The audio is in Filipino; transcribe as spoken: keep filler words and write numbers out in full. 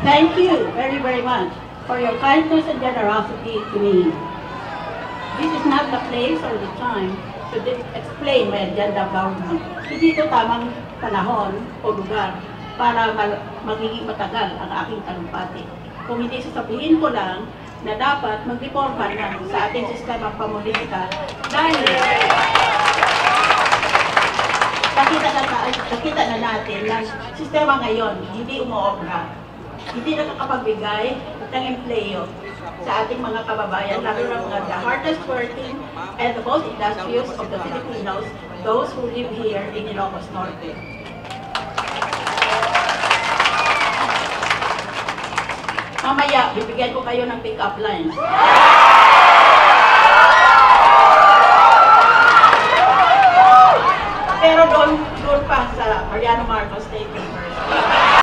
Thank you very, very much for your kindness and generosity to me. This is not the place or the time to explain my agenda of government. Hindi ito tamang panahon o lugar para magiging matagal ang aking talumpati. Kung hindi sasabihin ko lang na dapat mag-reforma na sa ating sistema pamulitika dahil nakita na, nakita na natin na sistema ngayon hindi umuobra. Hindi nakakapagbigay ng empleyo sa ating mga kababayan, lalo na mga the hardest working and the most industrious of the Filipinos, those who live here in Ilocos Norte. Mamaya, bibigyan ko kayo ng pick-up lines. Pero doon, doon pa sa Mariano Marcos